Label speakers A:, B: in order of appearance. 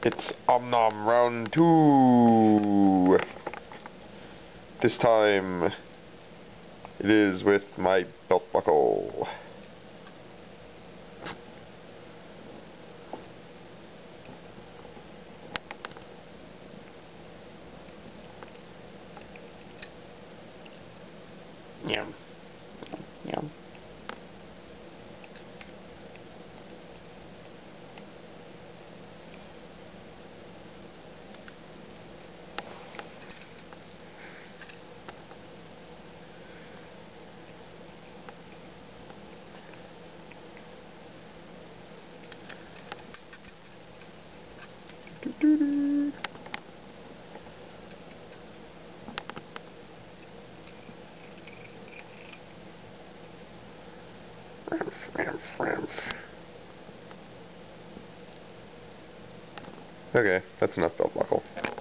A: It's Om Nom round 2. This time it is with my belt buckle. Yum. Yum. Doo-doo-doo. Okay, that's enough belt buckle.